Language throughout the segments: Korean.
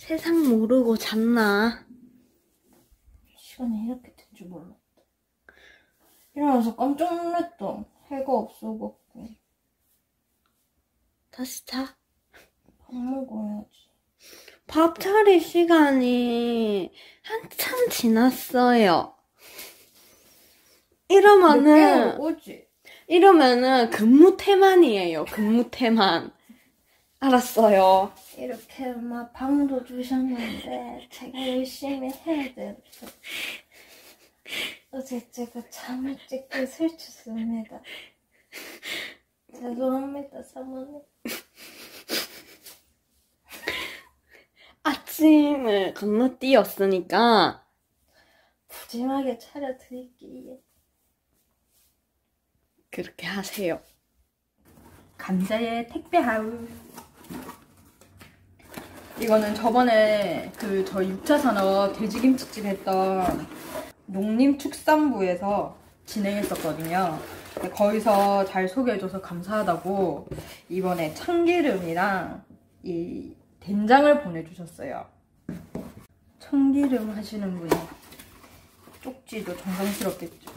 세상 모르고 잤나? 시간이 이렇게 된 줄 몰랐다. 일어나서 깜짝 놀랐다. 해가 없어갖고. 다시 자. 밥 먹어야지. 밥 차릴 시간이 한참 지났어요. 늦게 오지? 이러면은 근무 태만이에요. 근무 태만. 알았어요. 이렇게 막 방도 주셨는데 제가 열심히 해야 돼서 어제 제가 잠을 찍고 설쳤습니다. 죄송합니다, 사모님. 아침을 건너뛰었으니까 푸짐하게 차려드릴게요. 그렇게 하세요. 감자의 택배하우. 이거는 저번에 저희 6차 산업 돼지김치집 했던 농림축산부에서 진행했었거든요. 거기서 잘 소개해줘서 감사하다고 이번에 참기름이랑 이 된장을 보내주셨어요. 참기름 하시는 분이 쪽지도 정성스럽겠죠.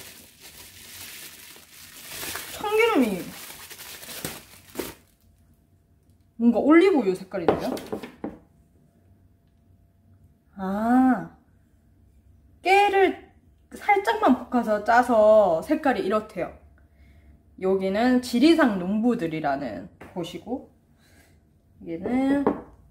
참기름이 뭔가 올리브유 색깔인데요? 깨를 살짝만 볶아서 짜서 색깔이 이렇대요. 여기는 지리산 농부들이라는 곳이고, 여기는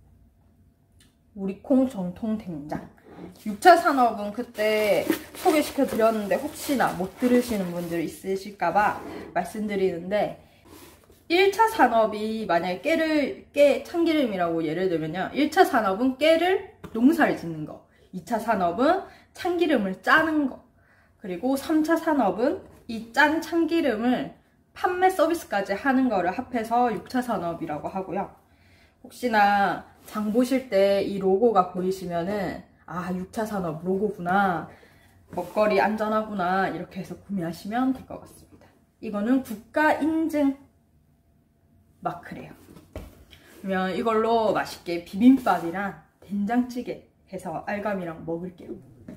우리콩 정통 된장. 6차 산업은 그때 소개시켜 드렸는데 혹시나 못 들으시는 분들 있으실까봐 말씀드리는데, 1차 산업이 만약에 참기름이라고 예를 들면요, 1차 산업은 깨를 농사를 짓는 거, 2차 산업은 참기름을 짜는 거, 그리고 3차 산업은 이 짠 참기름을 판매 서비스까지 하는 거를 합해서 6차 산업이라고 하고요. 혹시나 장 보실 때 이 로고가 보이시면은 6차 산업 로고구나, 먹거리 안전하구나, 이렇게 해서 구매하시면 될 것 같습니다. 이거는 국가 인증 마크래요. 그러면 이걸로 맛있게 비빔밥이랑 된장찌개 해서 알감이랑 먹을게요.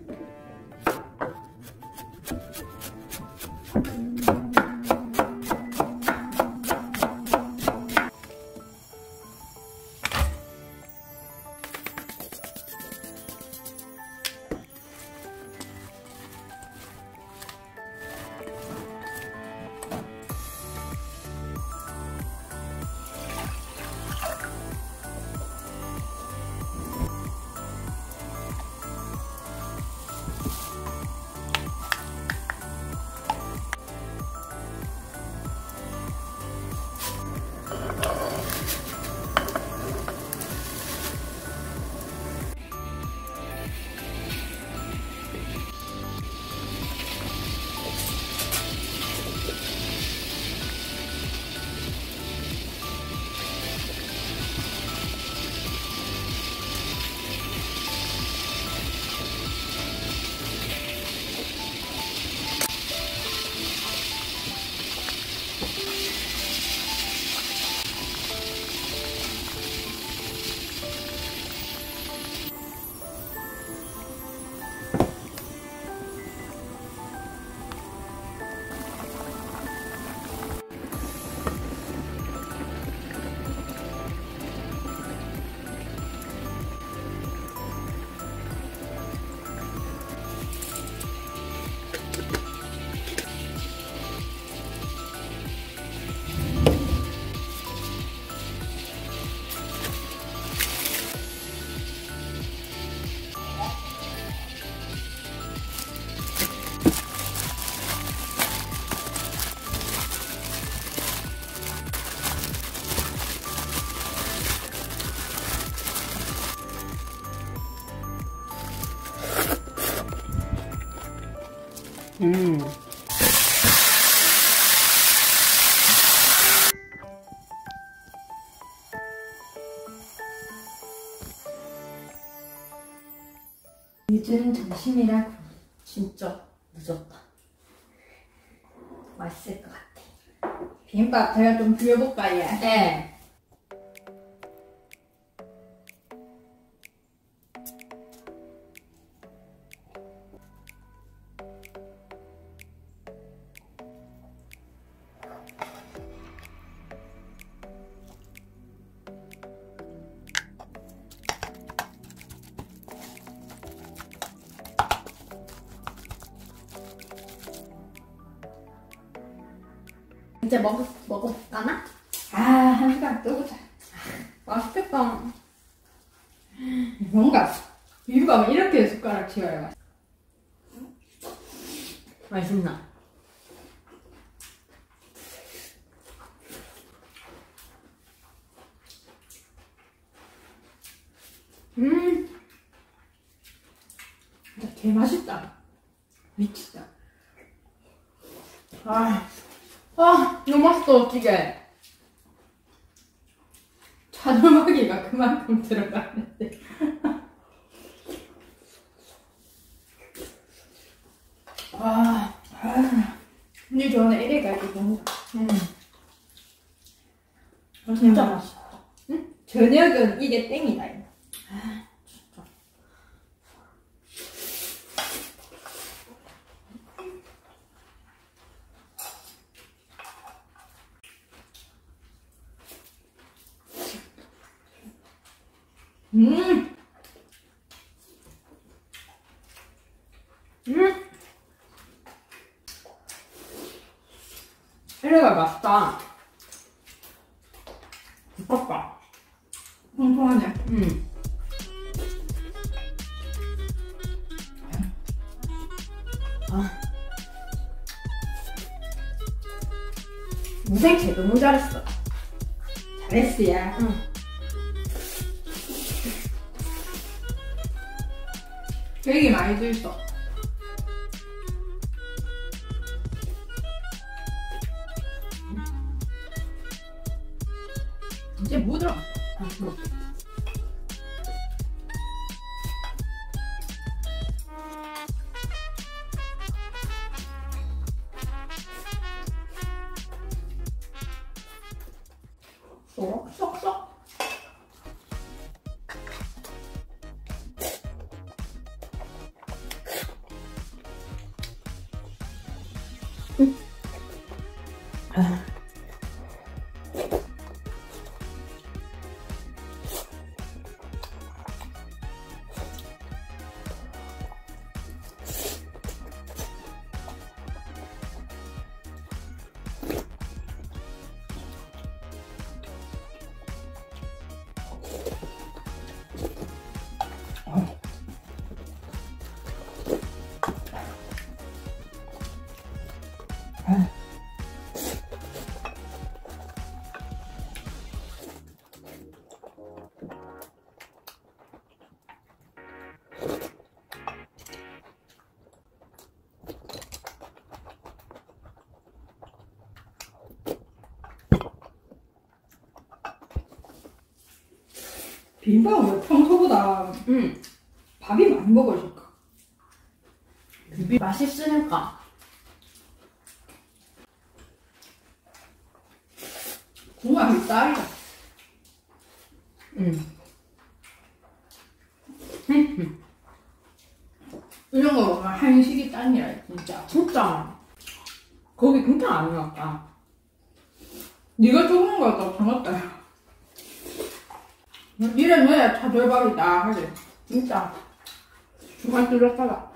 늦은 점심이라 진짜 늦었다. 맛있을 것 같아. 비빔밥 제가 좀 비벼볼까요? 네. 이제 먹어볼까나? 아, 한 시간 뜨고자. 맛있겠다. 뭔가 비빔밥은 이렇게 숟가락 쥐어야 맛있어. 맛있나? 진짜 개 맛있다. 미치다. 너무 맛있어, 어찌게. 차돌박이가 그만큼 들어가는데. 언니 좋아하는 LA가 이렇게 먹는다. 진짜 맛있다. 응? 저녁은 이게 땡이다. 이거. 진짜. 음. LA가 맛있다. 두껍다. 통통하네. 무생채 너무 잘했어. 잘했어, 야. 되게 많이 들었어. 이제 뭐 들어? 쏙쏙쏙. 비빔밥은 왜 평소보다 밥이 많이 먹어질까? 맛있으니까. 국맛이 쌀이다. 이런 거 보면 한식이 짱이라 진짜. 진짜. 거기 진짜 안 나왔다. 네가 조금 거였다고 생각다. 이래 넣어야 차돌박이다 하지. 진짜. 주말 뚫렸다가.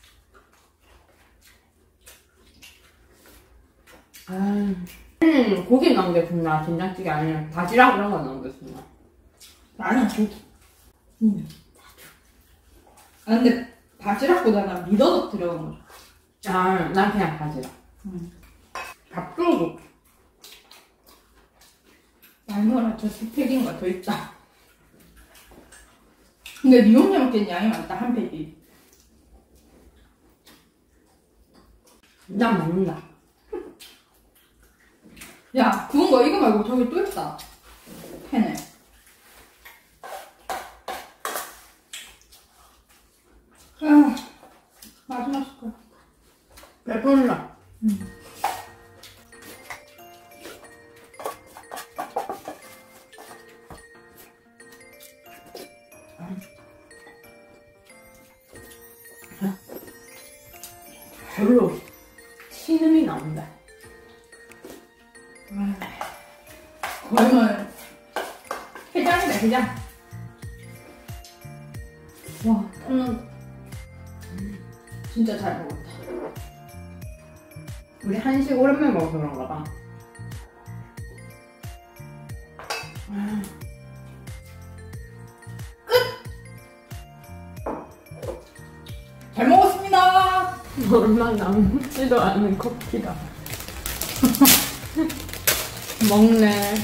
고기 넣은 게 좋나? 된장찌개 아니면 바지락 이런 거 넣은 게 좋나? 나는 고기. 아 근데 바지락보다 난 미더덕 들어간 거죠. 난 그냥 바지락. 밥도둑. 말모라 저 스펙인가 더 있다. 근데 니 혼자 먹기엔 양이 많다 한 팩이. 난 먹는다. 야 구운 거 이거 말고 저기 또 있다. 팬에. 마지막 숟갈. 배불러. 별로 신음이 나온다. 그러면 해장이다 해장. 와, 진짜 잘 먹었다. 우리 한식 오랜만에 먹어서 그런가 봐. 잘 먹었습니다. 얼마 남지도 않은 커피다. 먹네.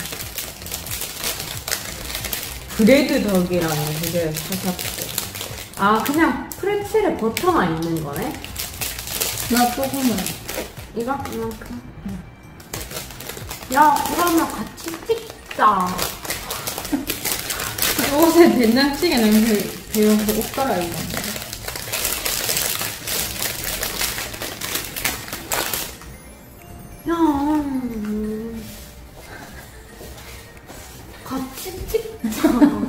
브레드 덕이라는 되게 사셨대. 아, 그냥 프레첼에 버터만 있는 거네? 나 조금은. 이거? 이만큼? 야, 그러면 같이 찍자. 옷에 된장찌개 냄새 배워서 옷 갈아입는 거. 야, 같이 찍자.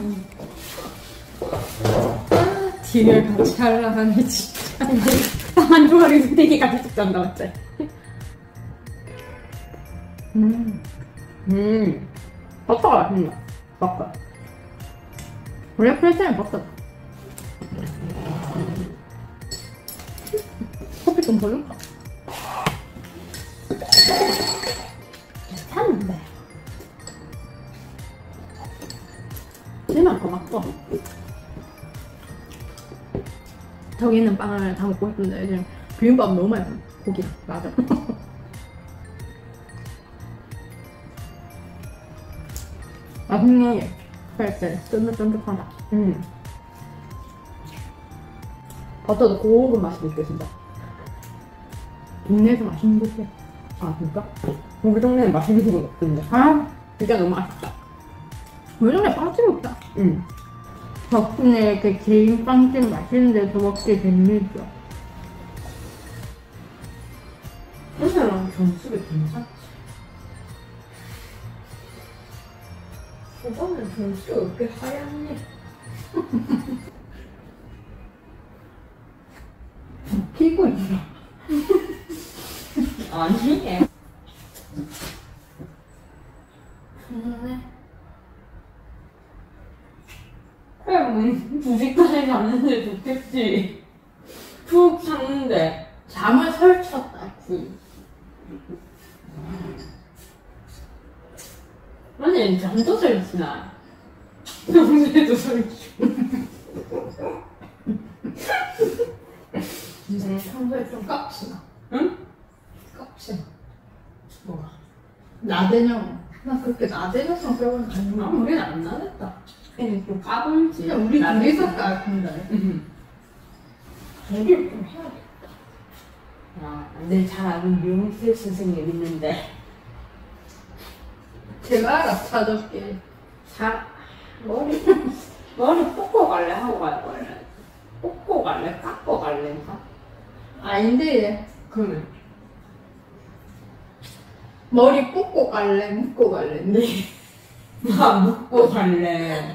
딜을 같이 하려 하니 진짜. 한 조각이 되게 같이 찍자한다, 맞지? 버터가 맛있네. 버터. 원래 프레첼은 버터다. 커피 좀 벌릴까? 괜찮은데. 제만 더 맛있어. 저기 있는 빵을 다 먹고 싶은데 지금 비빔밥 너무 많이 먹어. 고기 맞아. 맛있네. 그래 쫀득쫀득하다. 버터도 고운 맛이 느껴진다. 동네에서 맛있는 곳이야. 아, 진짜? 우리 동네는 맛있는 집은 없던데. 아, 진짜 너무 맛있다. 우리 동네 빵집이 없다. 응. 덕분에 이렇게 개인 빵집 맛있는 데서 먹게 됩니다. 오늘은 점수가 괜찮지. 오빠는 점수가 왜 이렇게 하얗니? 피고 있어. 아니. 그래, 부식까지 갔는데 좋겠지. 푹 잤는데. 잠을 설쳤다. 아니, 잠도 설치나. 평소에도 설치. 평소에 좀 깝치나? 응? 깝치나? 뭐가? 나대녀. 나 그렇게 나대녀 성격은 아니야. 우리는 안 나댔다. 그냥 좀 까불지. 그냥 우리 나는 둘이서 깔픈데. 얘기를 좀 해야겠다. 아, 내 잘 아는 미용실 선생님 있는데. 제가 알아, 찾아올게. 머리 뽑고 갈래? 하고 갈 거래. 뽑고 갈래? 깎고 갈래? 아닌데, 그러면. 머리 뽑고 갈래, 묶고 갈래. 나 묶고 갈래.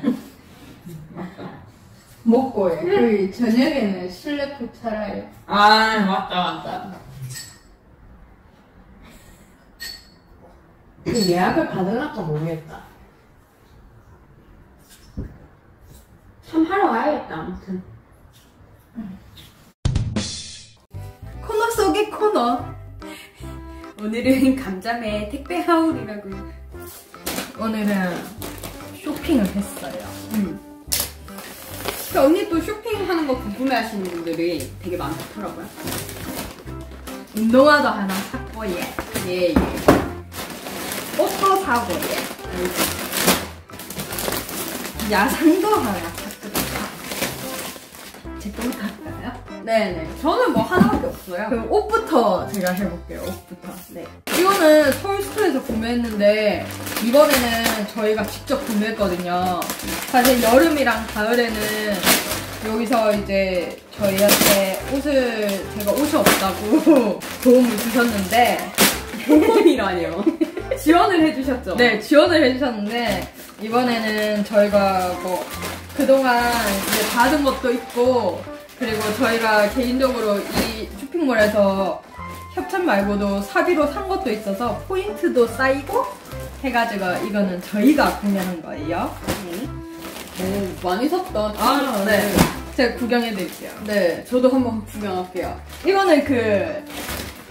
먹고 해. 그리고 저녁에는 실내 포차라요. 아, 맞다. 그 예약을 받으려까 모르겠다. 참 하러 가야겠다, 아무튼. 코너 속의 코너. 오늘은 감자매 택배 하울이라고. 오늘은 쇼핑을 했어요. 그 언니 또 쇼핑하는 거 궁금해하시는 분들이 되게 많더라고요. 운동화도 하나 샀고, 예. 옷도 사고, 야상도 하나 샀거든요. 제 거부터 할까요? 네네. 저는 뭐 하나밖에 없어요. 그럼 옷부터 제가 해볼게요. 옷부터. 네. 이거는 서울스토어에서 구매했는데 이번에는 저희가 직접 구매했거든요. 사실 여름이랑 가을에는 여기서 이제 저희한테 제가 옷이 없다고 도움을 주셨는데 도움이라뇨. 지원을 해주셨죠? 네, 지원을 해주셨는데 이번에는 저희가 뭐 그동안 이제 받은 것도 있고 그리고 저희가 개인적으로 이 쇼핑몰에서 협찬 말고도 사비로 산 것도 있어서 포인트도 쌓이고 해가지고 이거는 저희가 구매한 거예요. 오, 많이 샀다. 아, 네. 제가 구경해드릴게요. 네, 저도 한번 구경할게요. 이거는 그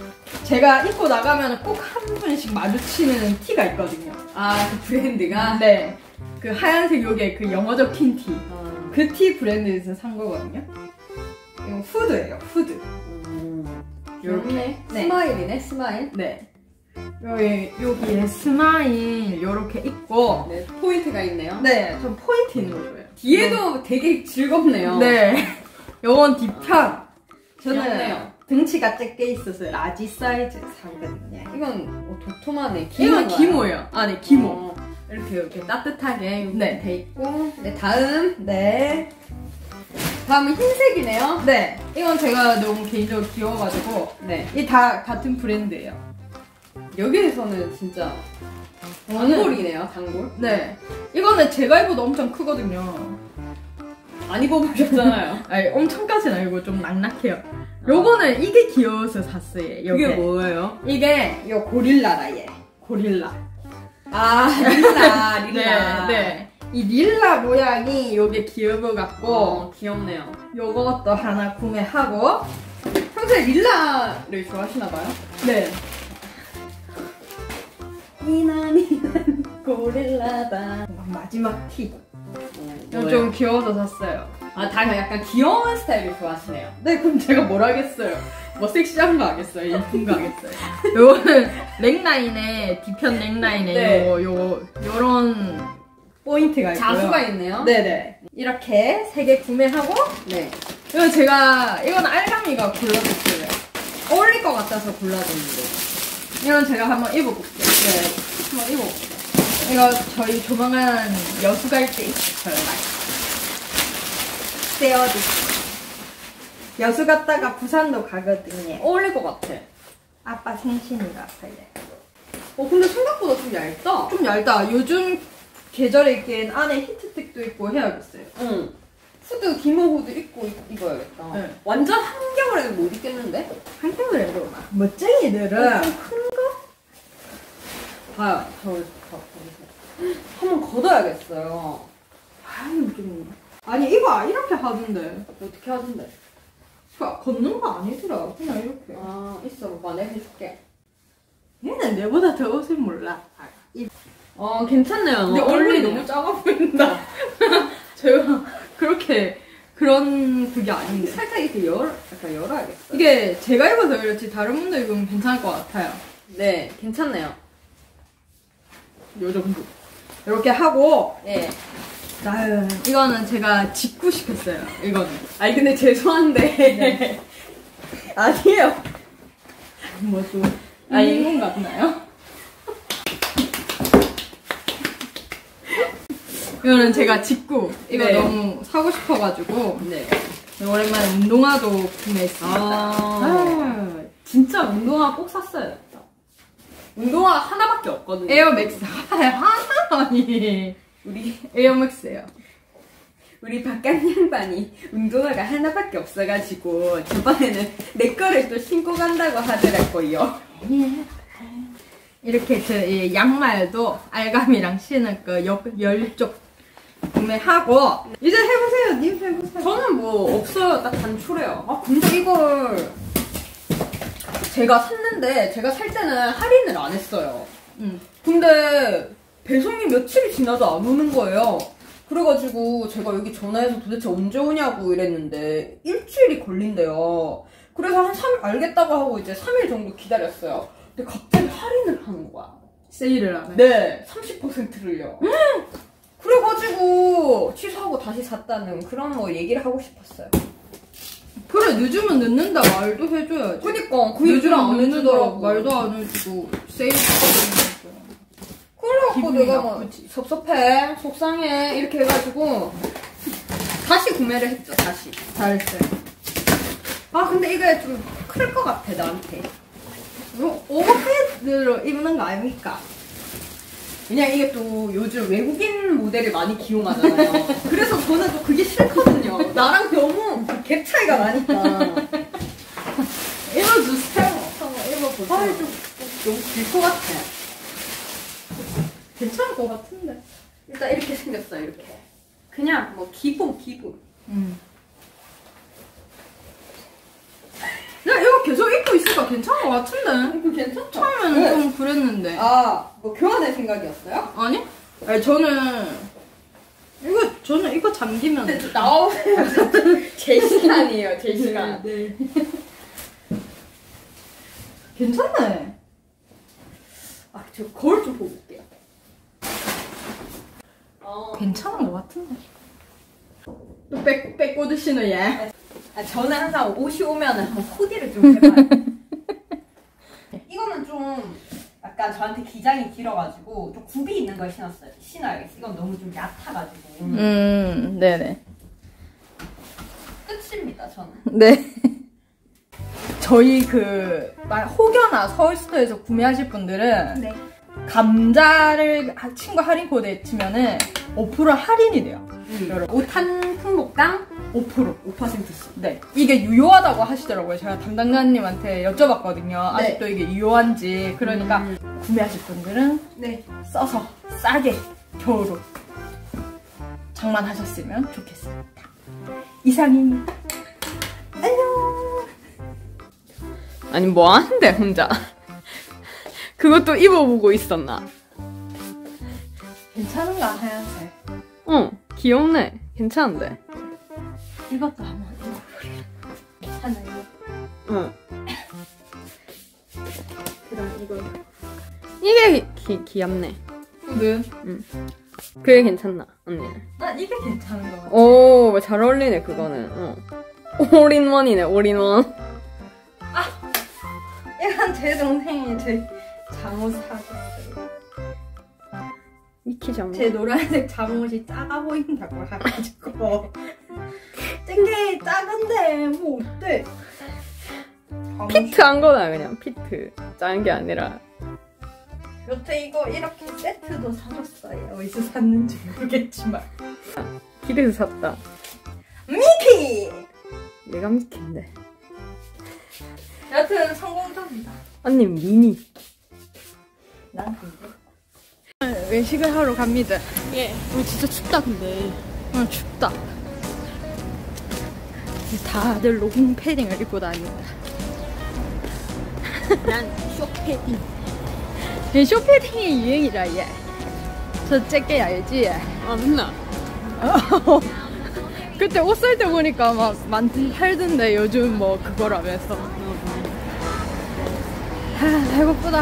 제가 입고 나가면 꼭 한 분씩 마주치는 티가 있거든요. 아, 그 브랜드가? 네. 그 하얀색 요게 그 영어 적힌 티. 어. 그 티 브랜드에서 산 거거든요. 이거 후드예요, 후드. 요렇게? 네. 스마일이네, 스마일. 네. 여기에 스마일 요렇게 있고. 네, 포인트가 있네요. 네, 전 포인트 있는 거 좋아해요. 뒤에도 되게 즐겁네요. 네. 요건 뒤편. 저는 귀엽네요. 등치가 작게 있어서 라지 사이즈 사거든요. 이건 도톰하네. 이건 기모예요. 아, 네, 기모. 어, 이렇게 따뜻하게 네. 돼 있고. 네, 다음. 네. 다음은 흰색이네요. 네. 이건 제가 너무 개인적으로 귀여워가지고. 네. 이 다 같은 브랜드예요. 여기에서는 진짜 단골이네요, 단골. 네. 이거는 제가 입어도 엄청 크거든요. 안 입어보셨잖아요. 아니, 엄청까지는 아니고 좀 낙낙해요. 요거는 이게 귀여워서 샀어요. 이게 뭐예요? 이게 요 고릴라라 얘. 고릴라. 아, 릴라, 릴라. 네, 네. 이 릴라 모양이 요게 귀여워갖고 귀엽네요. 요것도 하나 구매하고. 평소에 릴라를 좋아하시나봐요? 네. 니난 고릴라다. 마지막 티. 이거 뭐예요? 좀 귀여워서 샀어요. 아, 다 약간 귀여운 스타일을 좋아하시네요. 네, 그럼 제가 뭘 하겠어요? 뭐 섹시한 거 하겠어요? 예쁜 거 하겠어요? 요거는 넥라인에, 뒤편 넥라인에 네. 요런 포인트가 있고요. 자수가 있네요. 네네. 이렇게 3개 구매하고, 네. 이건 알감이가 골라줬어요. 어울릴 것 같아서 골라줬는데. 이건 제가 한번 입어볼게요. 네. 한번 입어볼게요. 이거 저희 조만간 여수 갈 때 입어요. 세어디. 여수 갔다가 부산도 가거든요. 어울릴 것 같아. 아빠 생신이라서요. 근데 생각보다 좀 얇다. 좀 얇다. 요즘 계절에 입기엔 안에 히트텍도 있고 해야겠어요. 응. 후드, 기모 후드 입고 입어야겠다. 네. 완전 한겨울에는 못 입겠는데? 한국을 해도 멋쟁이들은 큰 거? 봐요. 거기서. 한번 걷어야겠어요. 아니 이거 이렇게 하던데. 어떻게 하던데? 걷는 거 아니더라. 그냥 이렇게. 아, 있어. 봐봐. 내가 해줄게. 얘는 내보다 더 옷을 몰라. 괜찮네요. 근데 얼굴이 너무 작아 보인다. 제가 그렇게 그런 그게 아닌데. 살짝 이렇게 약간 열어야겠어. 이게 제가 입어서 그렇지 다른 분들 입으면 괜찮을 것 같아요. 네, 괜찮네요. 요 정도. 이렇게 하고 네. 이거는 제가 직구 시켰어요. 이거는. 아니, 근데 죄송한데. 네. 아니에요. 뭐죠? 아니. 인공 같나요? 이거는 제가 직구. 이거 네. 너무 사고 싶어가지고 네. 오랜만에 운동화도 구매했습니다. 진짜 운동화 꼭 샀어요. 운동화 하나밖에 없거든요. 에어맥스. 하나만이. 우리 에어맥스예요. 바깥 양반이 운동화가 하나밖에 없어가지고 저번에는 내 거를 또 신고 간다고 하더라고요. 이렇게 이 양말도 알감이랑 신을 거 10쪽 구매하고 이제 해보세요. 님 해보세요. 저는 뭐 없어요. 딱 단촐해요. 근데 이걸 제가 샀는데 제가 살 때는 할인을 안 했어요. 근데 배송이 며칠이 지나도 안 오는 거예요. 그래가지고 제가 여기 전화해서 도대체 언제 오냐고 이랬는데 일주일이 걸린대요. 그래서 한 3일 알겠다고 하고 이제 3일 정도 기다렸어요. 근데 갑자기 할인을 하는 거야. 세일을 안 해. 네, 30%를요. 그래가지고 취소하고 다시 샀다는 그런 뭐 얘기를 하고 싶었어요. 그래 늦으면 늦는다 말도 해줘야지. 그니까 그 얘기를 안 해주더라고. 말도 안 해주고 세일 그래갖고 기분이 내가 막 나쁘지. 섭섭해, 속상해 이렇게 해가지고 다시 구매를 했죠. 다시. 잘했어요. 근데 이게 좀 클 것 같아 나한테. 오버핏으로 입는 거 아닙니까? 왜냐면 이게 또 요즘 외국인 모델을 많이 기용하잖아요. 그래서 저는 또 그게 싫거든요. 나랑 너무 갭 차이가 나니까. 입어주세요. 한번 입어보세요. 좀 너무 길 것 같아. 괜찮을 것 같은데. 일단 이렇게 생겼어요. 이렇게. 그냥 뭐 기본. 야, 이거 계속 입고 있을 보니까 괜찮은 것 같은데. 이거 괜찮죠? 처음에는 네. 좀 그랬는데. 아, 뭐 교환할 생각이었어요? 아니? 아니 저는 이거 잠기면 나오세요. 제 시간이에요, 제 시간. 네. 괜찮네. 아, 저 거울 좀 보고 올게요. 괜찮은 것 같은데. 또 빼고 드시는 얘. 아, 저는 항상 옷이 오면은 한번 코디를 좀 해봐요. 이거는 좀 약간 저한테 기장이 길어가지고 좀 굽이 있는 걸 신어야겠어. 이건 너무 좀 얕아가지고. 네네. 끝입니다, 저는. 네. 저희 혹여나 서울스토어에서 구매하실 분들은 네. 감자를 친구 할인 코드에 치면은 5% 할인이 돼요. 여러분. 옷 한 품목당 5%씩. 네. 이게 유효하다고 하시더라고요. 제가 담당자님한테 여쭤봤거든요. 아직도 이게 유효한지. 그러니까 구매하실 분들은 네. 써서 싸게 겨울옷 장만하셨으면 좋겠습니다. 이상입니다. 안녕. 아니 뭐 하는데 혼자. 그것도 입어보고 있었나? 괜찮은가 하얀색. 응, 귀엽네. 괜찮은데. 이것도 한번 입어볼래. 하나 이거. 응. 그다음 이거. 이게 귀엽네. 네. 응. 그게 괜찮나 언니는? 난 이게 괜찮은 것 같아. 오, 잘 어울리네 그거는. 올인원이네, 올인원. 이건 제 동생이 제 잠옷 사줬어요. 미키 잠옷. 제 노란색 잠옷이 작아 보인다고 해가지고. 되게 작은데 뭐 어때? 피트 한 거다 그냥 피트. 작은 게 아니라. 여태 이거 이렇게 세트도 사줬어요. 어디서 샀는지 모르겠지만. 길에서 샀다. 미키! 내가 미키인데. 여튼 성공적이다. 언니 미니. 난 근데. 외식을 하러 갑니다. 예. 진짜 춥다 근데. 춥다. 다들 롱 패딩을 입고 다닌다. 난 쇼패딩. 쇼패딩이 유행이라 얘. 저 잭게 알지? 아 맨날. 그때 옷 살 때 보니까 막 팔던데 요즘 뭐 그거라면서. 배고프다.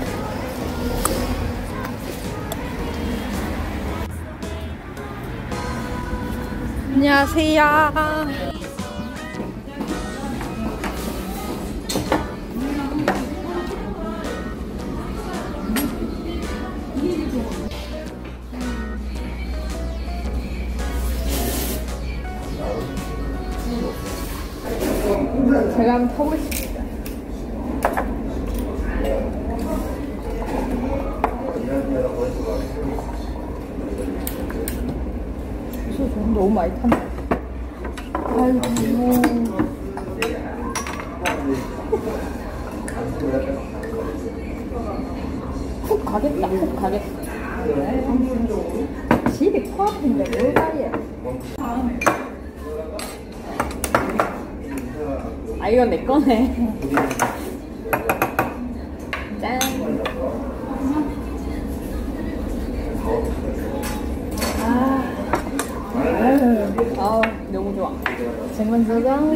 안녕하세요. 제가 한번 타보겠습니다. 너무 많이 탄다. 아이고. 훅 가겠다. 훅 가겠다. 집이 코앞인데 뭘 가야? 아 이건 내 거네. 짠. 아 너무 좋아. 쟁반사장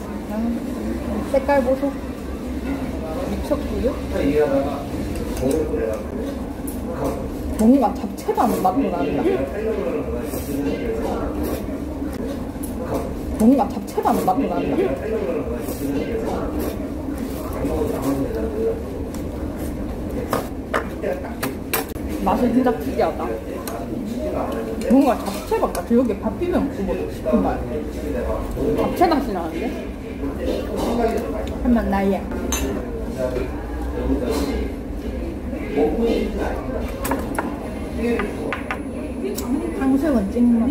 색깔 보소. 미쳤구요? 뭔가 잡채반 맛도 난다. 뭔가 잡채반 맛도 난다. 맛이 진짜 특이하다. 뭔가 잡채밥 같아. 여기 밥 비벼 먹고 싶은 말. 잡채 맛이 나는데? 한번 나야. 탕수육은 찍먹.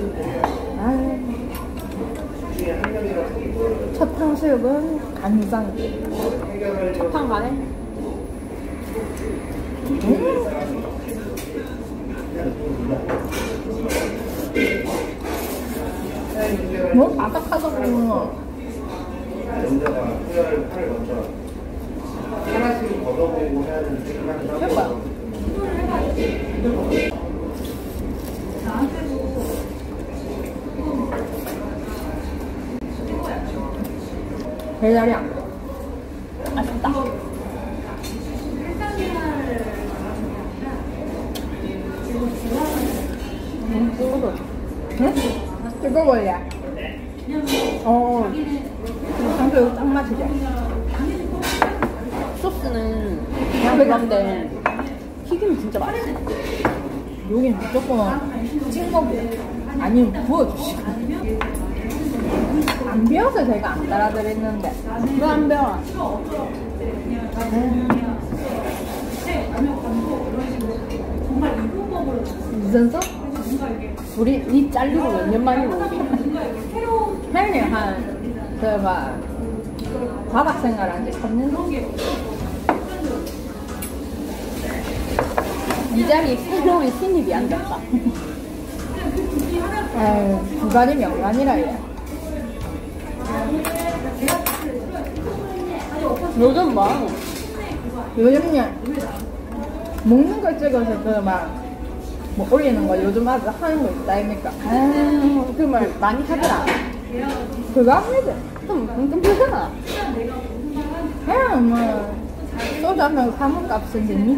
첫 탕수육은 간장. 첫판 가네? 뭐 바삭하다고. 해봐. 배달이 안 돼. 아쉽다. 뜨거워. 응? 뜨거워야. 상표 딱 맞추죠. 소스는 그냥 그런데 튀김이 진짜 맛있어. 여긴 무조건 찍먹고 아니면 부어주시고. 안 배워서 제가 안 따라드렸는데. 왜 안 배워? 무슨 소? 우리 입 잘리고 몇 년 만이고 우리. 혜연이 제가 바닥 생활한 지 3년 넘게. 이 자리에 새로운 신입이 앉았다. 에휴, 주간이 명간이라 얘. 요즘 뭐? 요즘요 먹는 걸 찍어서 뭐 올리는 거 요즘 아주 하는 거 있다 아닙니까? 그 말 많이 하더라. 그거 합니다. 좀 되잖아. 그냥 뭐 소주 한 병 사문값은 됐니?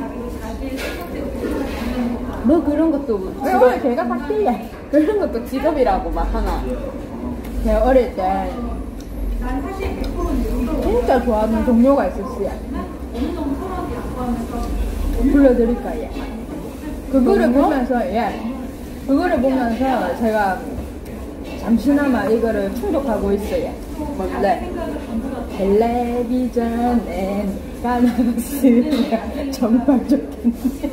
뭐 그런 것도 오늘 걔가 샀길래 그런 것도 직업이라고 막 하나. 제가 어릴 때 진짜 좋아하는 동료가 있었어요. 불러드릴까 얘. 그거를 보면서 그거를 보면서 제가 잠시나마 이거를 충족하고 있어요. 뭔데? 텔레비전에 내가 나갔으면 정말 좋겠네.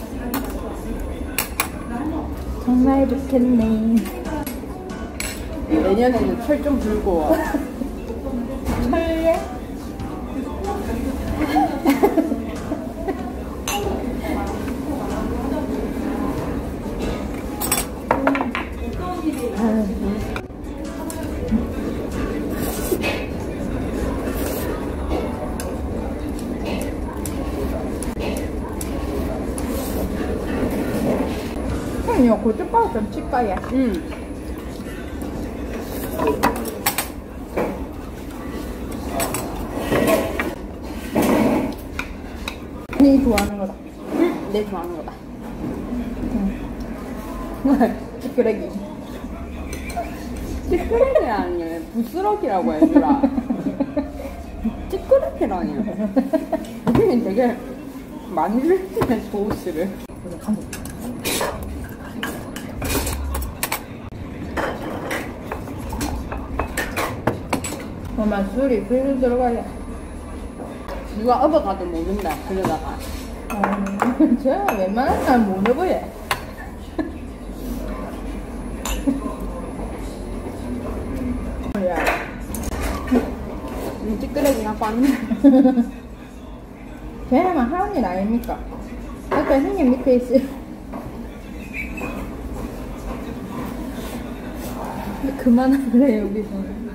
정말 좋겠네. 내년에는 철 좀 불고. 철래? 형이요 고춧가루 좀 칠까요? 네 좋아하는 거다. 내 좋아하는 거다. 찌끄레기. 찌끄레기 아니야. 부스러기라고 해주라. 찌끄레기라니. 우리는 되게 많이 들리네, 소스를. 맛술이 필수 들어가야. 누가 업어가도 모른다, 그러다가. 제가 웬만한 사람 못 업어요. 찌끄레기나 빤네. 걔네만 하는 일 아닙니까? 아까 형님 밑에 있어요. 그만하래 여기서.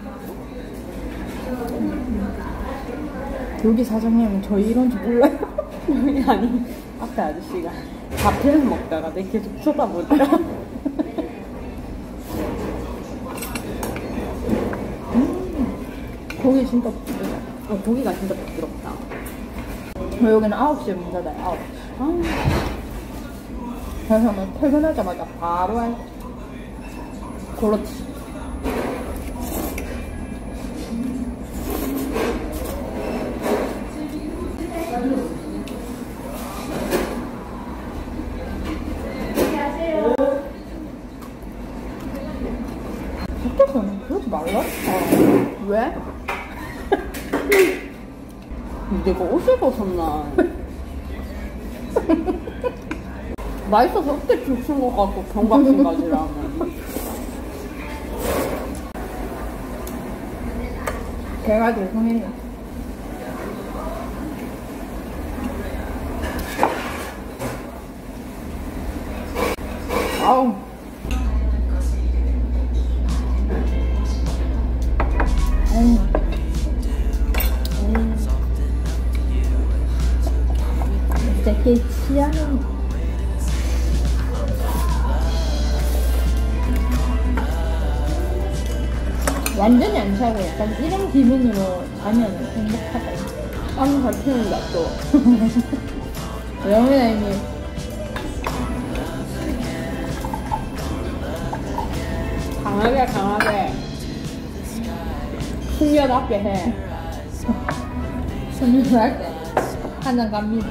여기 사장님은 저희 이런지 몰라요. 아니, 앞에 아저씨가 밥을 먹다가 내 계속 쳐다보더라. 고기 진짜 부드럽다. 고기가 진짜 부드럽다. 여기는 9시에 문 닫아요. 9시. 그래서 뭐 퇴근하자마자 바로 할. 그렇지. 밖에서는 그러지 말라? 왜? 내가 옷을 벗었나? 맛있어서 어때 죽순 것 같고 경박순가지라면. 걔가 죄송해요. 아우. 하는 완전히 안 차고 약간 이런 기분으로 자면 행복하다. 땀 잘 피는다 또. 영민아 이미 강하게 숙녀답게 해. 숙녀답게 한잔 갑니다.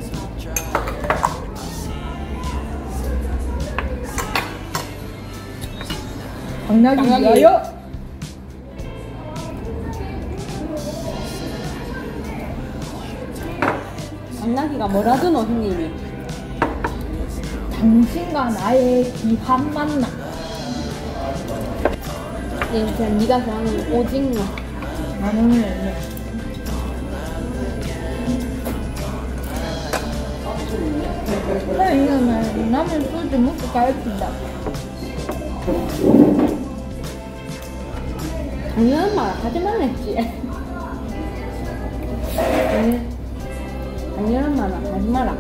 강나기 위하여. 강나기가 뭐라든 어hin님이 당신과 나의 귀한 만남. 예, 그냥 네가 좋아하는 오징어. 나는 이거는 라면 소주 먹고 가야겠다. 당연한 말 하지만 했지. 당연한 말 하지 마라.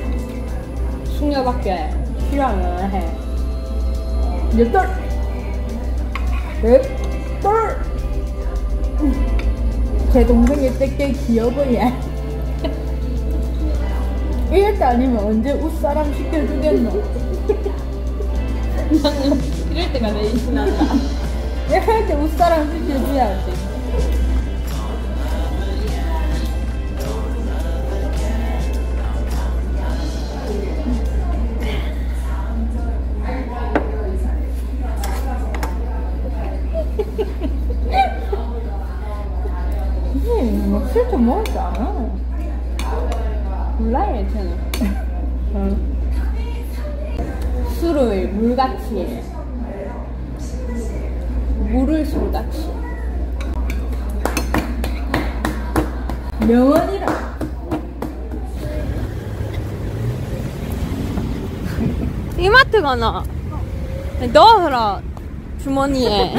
숙녀밖에 필요하면 해. 넷돌 제 동생이 되게 귀여워해. 이럴 때 아니면 언제 웃사람 시켜주겠노? 나는 이럴 때가 제일 신난다. 이럴 때 웃사람 시켜줘야지. 뭐 실제 먹을 줄 알아? 몰라요, 쟤는. 술을 물같이 해. 물을 술같이. 명언이라. 이마트 가나? 넣어라, 주머니에.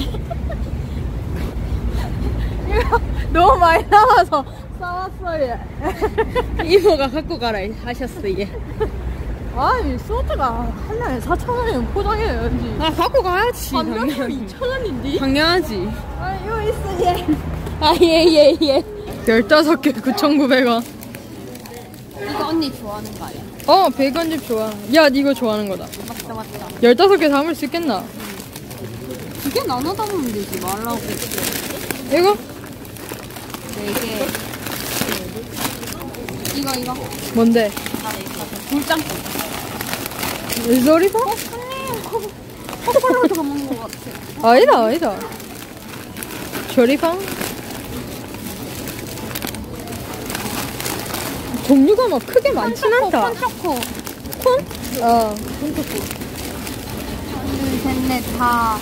이거 너무 많이 남아서 싸웠어요. 이모가 갖고 가라 하셨어, 얘. 아니 소주가 하나에 4,000원이면 포장해야지. 아, 갖고 가야지. 한 병이면 2,000원인데? 당연하지. 아 이거 있어 얘. 아, 예. 15개 9,900원. 이거 언니 좋아하는 거 아니야? 100원집 좋아. 야 이거 좋아하는 거다. 맞다. 15개 담을 수 있겠나? 두 개 나눠 담으면 되지, 말라고. 이거? 4개. 이거. 뭔데? 굴짬뽕. 일소리파? 언니, 코코넛 먹는 거 같아. 아니다. 조리팡? 종류가 막 크게 많진 않다. 콘초코. 콘? 콘초코. 1, 2, 3, 4,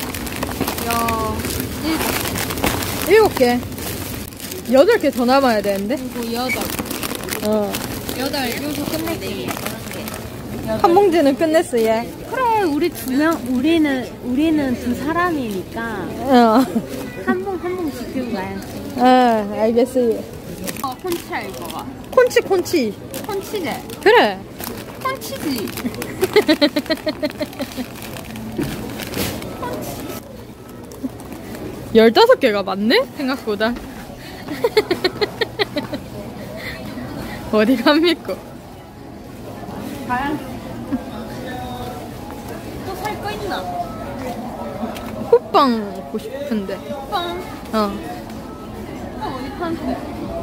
5, 6. 7개. 8개 더 남아야 되는데? 그리고 8. 8, 여기서 끝낼게. 한 봉지는 끝냈어, 얘. 그래, 우리는 두 사람이니까. 한 봉씩 들고 가야지. 알겠어, 얘. 콘치야, 이거가. 콘치. 콘치지? 그래. 콘치지. 15개가 많네? 생각보다. 어디 갑니까? 과연 또 살 거 있나? 호빵 먹고 싶은데. 빵. 어디 파는데?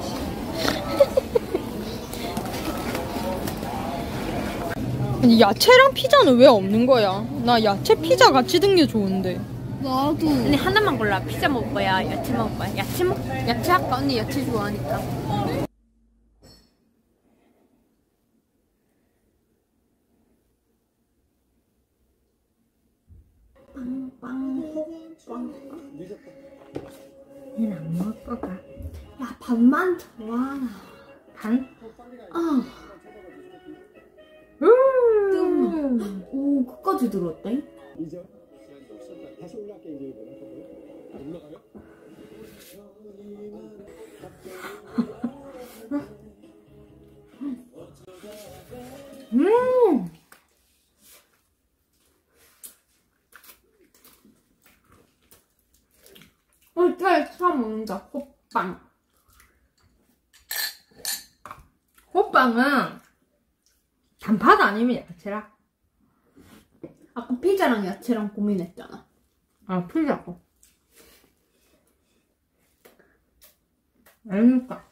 아니 야채랑 피자는 왜 없는 거야? 나 야채 피자 같이 든 게 좋은데. 나도. 언니 하나만 골라. 피자 먹을 거야? 야채 먹을 거야? 야채 할까? 언니 야채 좋아하니까. 얘는 안 먹을 거가. 야, 반만 좋아. 반? 오, 끝까지 들었대? 다시 올라갈게 이제 올라가요? 호텔 사 먹는다. 호빵. 호빵은 단팥 아니면 야채라. 아까 피자랑 야채랑 고민했잖아. 아, 피자고. 그러니까.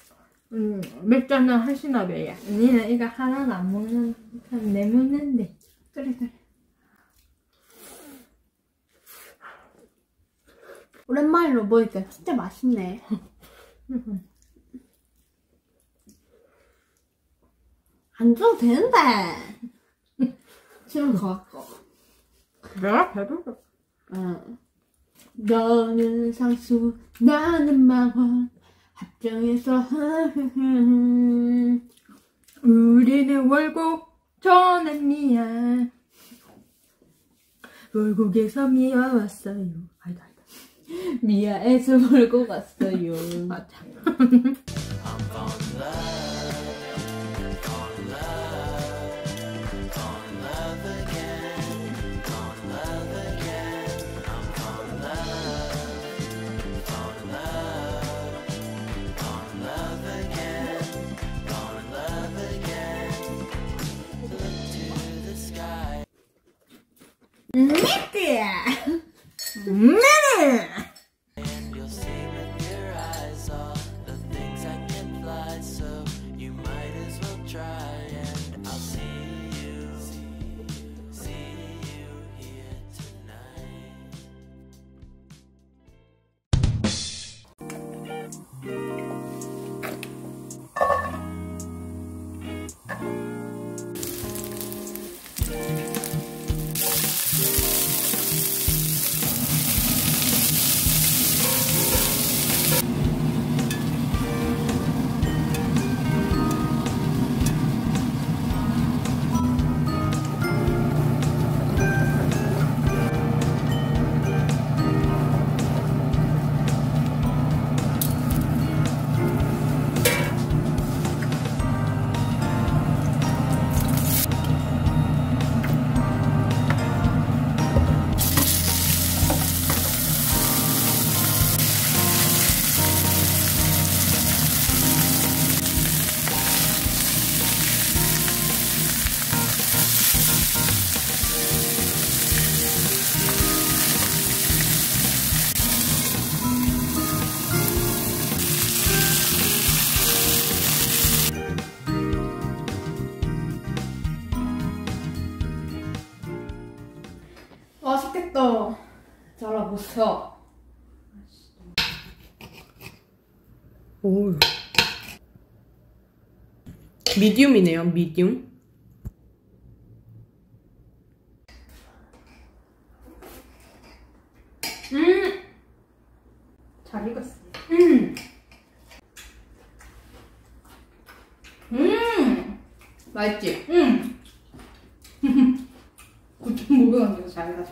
맥주는 하시나 봐야. 언니는 이거 하나는 안 먹는, 내 먹는데. 그래. 오랜만에 먹으니까 진짜 맛있네. 안 줘도 되는데. 지금 더 갖고. 내가 배불러. 응. 너는 상수, 나는 망원. 합정에서 우리는 월곡, 저는 미안. 월곡에서 미워왔어요. 아니다. 미아에서 몰고 갔어요. 맞아. 맛있겠다. 잘라보세요. 오. 미디움이네요, 미디움. 잘 익었어. 맛있지? 9,500원 주고 잘 익었어.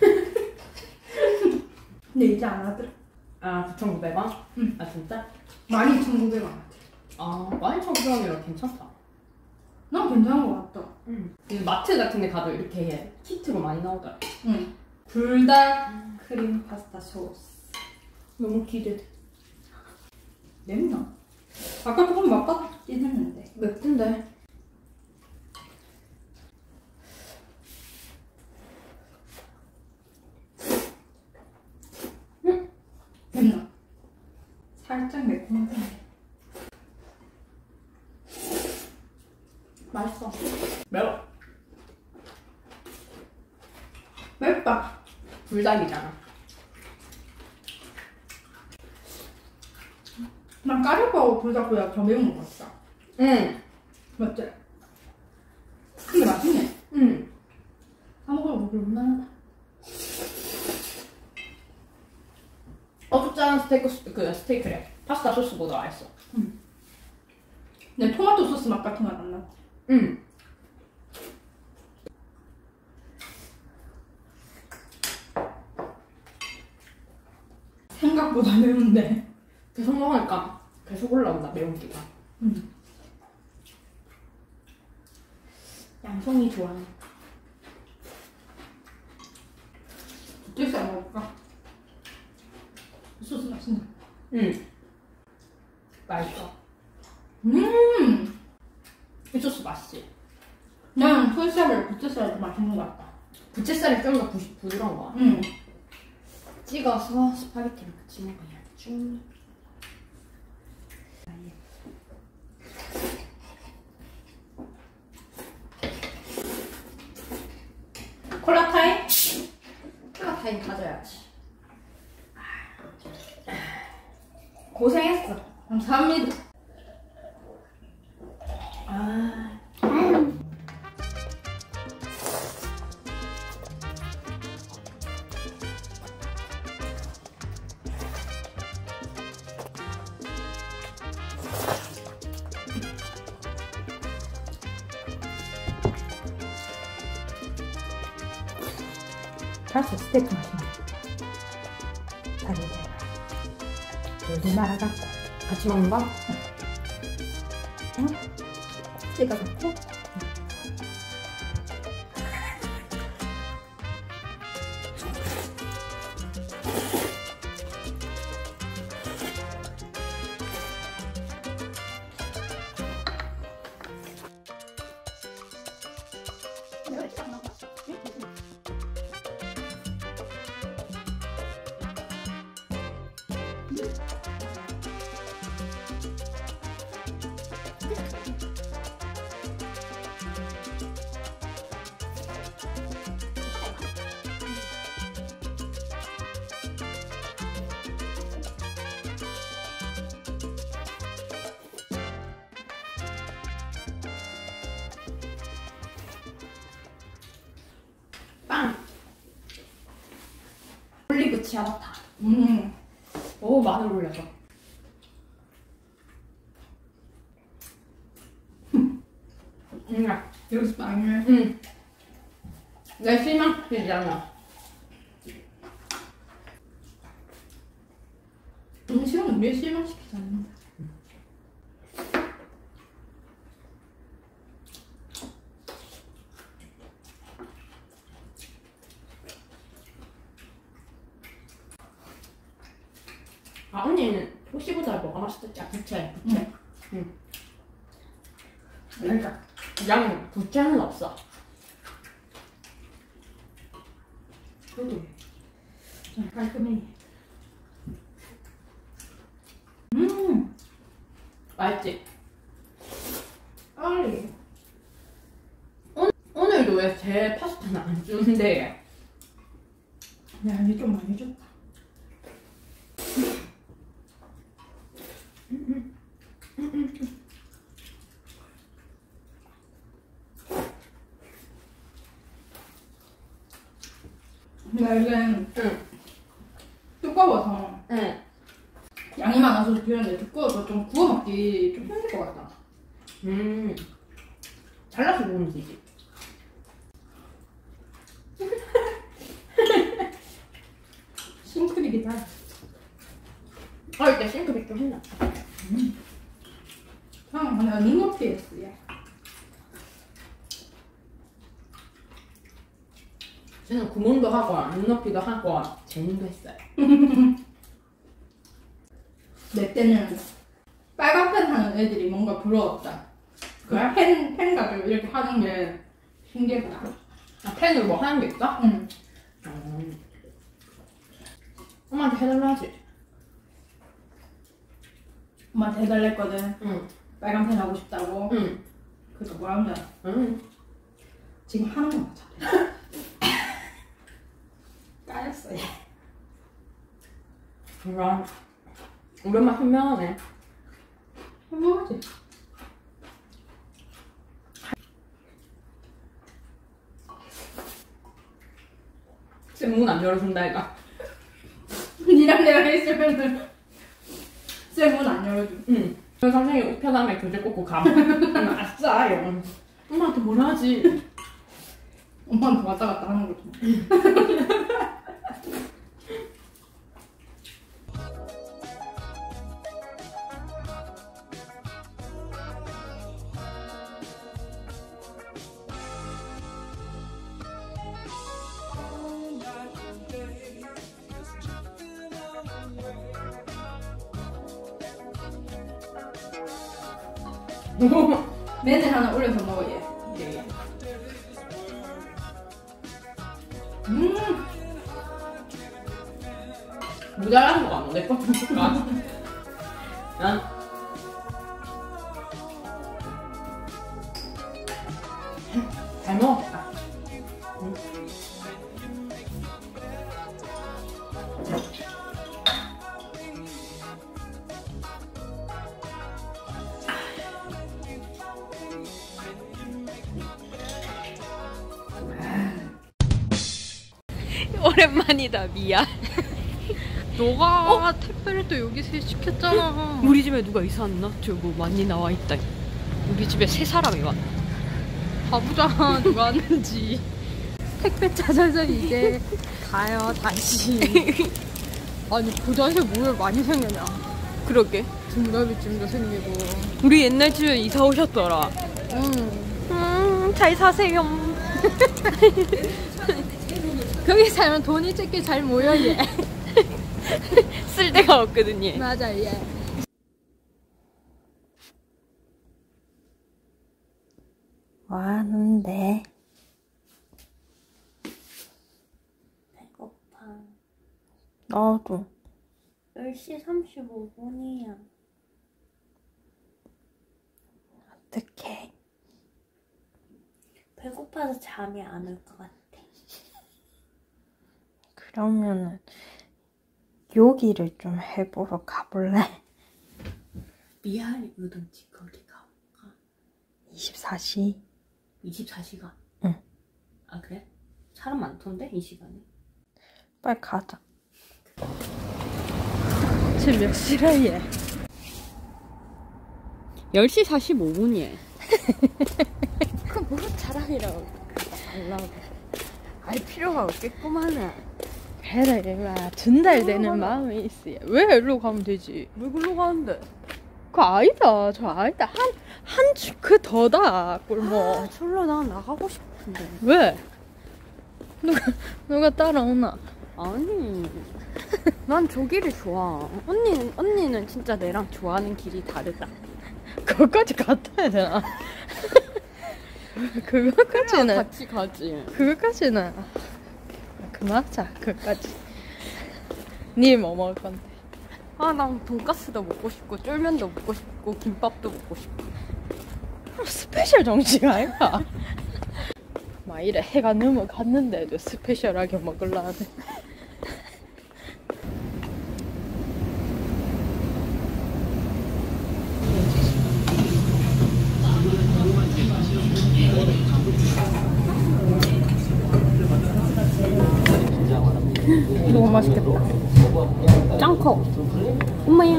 근데 이제 안 하더라. 아, 9,900원? 응. 아, 진짜? 12,900원. 아, 12,900원이라 괜찮다. 난 괜찮은 것 같다. 이 마트 같은 데 가도 이렇게 키트로 많이 나오더라. 응. 불닭 크림 파스타 소스. 너무 기대돼. 맵나? 아까 조금 맛봤긴 했는데. 맵던데. 맵나? 살짝 매콤한데. 맛있어. 매워. 맵다. 불닭이잖아. 난 까르보하고 불닭보다 더 매운 것 같다. 응. 맞지? 근데 맛있네. 응. 사먹으면 그렇게 무난하다. 어줍잖은 스테이크래. 파스타 소스보다 맛있어. 근데 토마토 소스 맛 같은 건 안 나. 응. 생각보다 매운데. 계속 먹으니까 계속 올라온다, 매운기가. 방송이 좋아요. 주스 안 먹을까? 소스 맛있네. 응. 맛있어. 이 소스 맛있지? 난 토요살을 부채살이 더 맛있는 것 같다. 부채살이 좀 더 부드러운 거 같아. 찍어서 스파게티랑 같이 먹어야지. 콜라 타임? 콜라 타임 가져야지. 고생했어. 감사합니다. 벌써 스테이크 맛있네. 다리를 여기 말아갖고 같이 먹는 거? 응? 찍어갖고 빵! 올리브 치아바타. 오, 마늘 올려서. 여기서 빵을. 내 실망시키잖아. 음식은 우리 실망시키지 않는다. 아, 언니는 혹시보다 뭐가 맛있었지? 아, 부채. 그러니까 그냥 부채는 없어. 그래도 좀 깔끔해. 맛있지? 빨리. 오늘도 왜 제 파스타는 안 주는데? 야, 이게 좀 많이 줬다. 근데 이게 두꺼워서 양이 많아서 비었는데 두꺼워서 좀 구워 먹기 좀 힘들 것 같다. 잘라서 먹으면 되지. 싱크비기다. 어릴 때 싱크비 좀 했나? 형, 내가 눈높이 했어, 얘. 저는 구몬도 하고 눈높이도 하고 재능도 했어요. 내 때는 빨간 펜 하는 애들이 뭔가 부러웠다. 그래? 펜 가지고 이렇게 하는 게 신기했다. 아, 펜으로 뭐 하는 게 있어? 응. 엄마한테 해달라 하지. 엄마한테 해달랬거든. 응. 빨간 펜 하고 싶다고. 응. 그래서 뭐 하면 응. 지금 하는 거 같아. 까였어, 얘. 그럼 우리 엄마 현명하네. 현명하지? 쌤 문 안 열어준다 이가. 니랑 내가 있으면은 쌤은 안 열어줘. 응. 그 선생님 우표 다음에 교재 꽂고 가. 아싸 이러면 엄마한테 뭐라 하지? 엄마한테 왔다 갔다 하는 거지. 메뉴 하나 올려서 먹어 얘. 예. 모자란 거 같아. 내거 좀 줄까? 난 잘 먹었다. 오랜만이다 미야. 너가 택배를 또 여기서 시켰잖아. 우리 집에 누가 이사 왔나? 저거 많이 나와 있다. 우리 집에 세 사람이 왔나? 가보자 누가 왔는지. 택배 찾아서 이제 가요 다시. 아니 보자새 뭘 많이 생겼냐. 그러게. 등갈비찜도 생기고. 우리 옛날 집에 이사 오셨더라. 잘 사세요. 거기 살면 돈이 적게 잘 모여 얘. 쓸 데가 없거든요. 맞아 얘. 뭐 하는데? 배고파. 나도. 10시 35분이야. 어떡해. 배고파서 잠이 안 올 것 같아. 그러면은 요기를 좀 해보러 가볼래? 미아리 우동집 거기 가볼까? 24시? 24시간? 응. 아 그래? 사람 많던데 이 시간에? 빨리 가자. 지금 몇 시라 얘? 10시 45분이에. 그럼 뭐 자랑이라고 안 나오고. 알 필요가 없겠구만은. 해라 얘가 전달되는 마음이 있어. 왜 일로 가면 되지? 왜 글로 가는데? 그거 아니다. 저 아니다. 한 주 그 더다 꿀뭐. 솔로 나 나가고 싶은데. 왜? 누가 따라오나? 아니. 난 저 길이 좋아. 언니는 진짜 내랑 좋아하는 길이 다르다. 그거까지 갔다 해야 되나? 그거까지는 같이 가지. 그거까지는 그만하자. 그거까지. 니 뭐 먹을 건데? 아, 난 돈가스도 먹고 싶고 쫄면도 먹고 싶고 김밥도 먹고 싶고. 스페셜 정식 아이가? 막 이래 해가 넘어갔는데도 스페셜하게 먹으려 하네. 너무 맛있겠다. 짱커. 엄마야.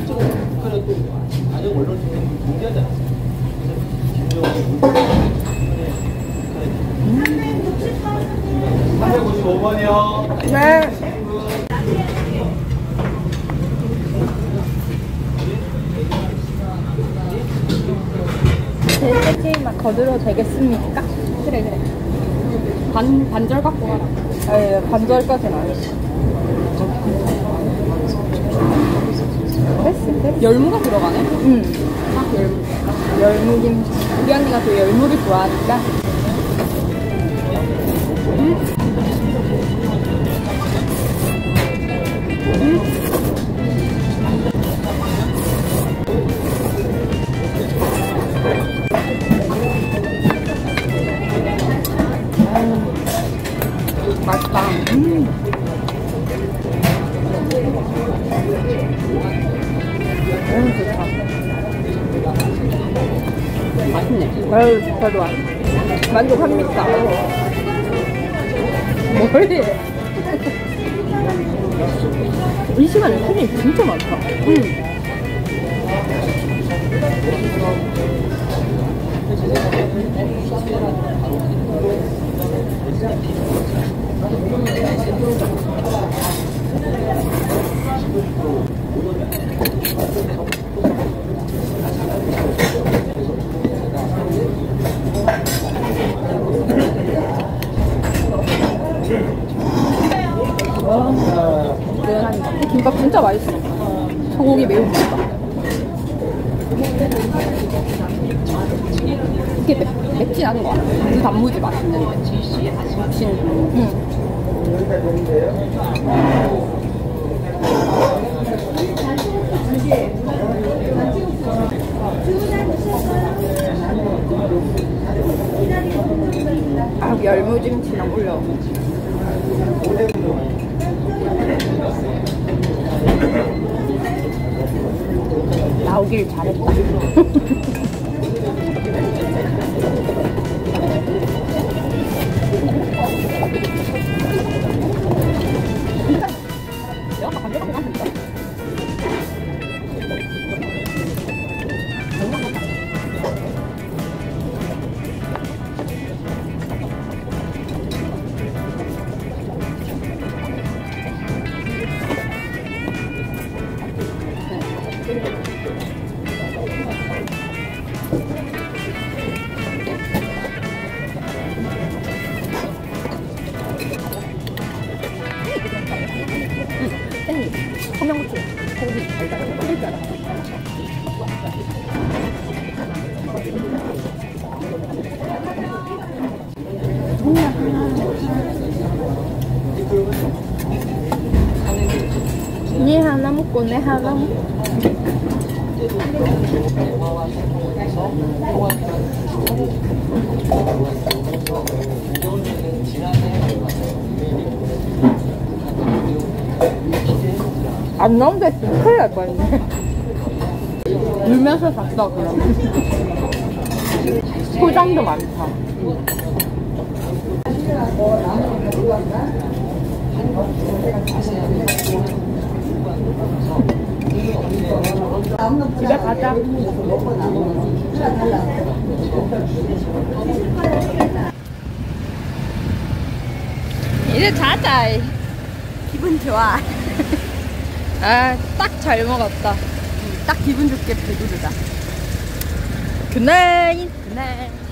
네. 제 세팅만 거들어도 되겠습니까? 그래. 반절 갖고 가라. 아니, 반절까지는 아니지. 됐어. 열무가 들어가네? 응. 열무김치. 우리 언니가 또 열무를 좋아하니까. 맛있다. 너무 좋다. 맛있네. 아유, 진짜 좋아. 만족합니다. 뭐해? 이 시간에 손님 진짜 많다. 김밥 진짜 맛있어. 소고기 매운 김밥. 이게 맵진 않은 거 같아. 그 단무지 맛있는데. 아, 열무김치랑 올려. 나오길 잘했다. 청양고추 고기 달달하게 끓일 줄 알아. 니 하나 먹고 내 하나 먹고. 안 나온다 했으면 큰일 날 뻔했네. 울면서 샀어 그럼. 포장도 많다. 집에 가자. 이제 자자. 기분 좋아. 아, 딱 잘 먹었다. 딱 기분 좋게 배부르다. 굿나잇. 굿나잇.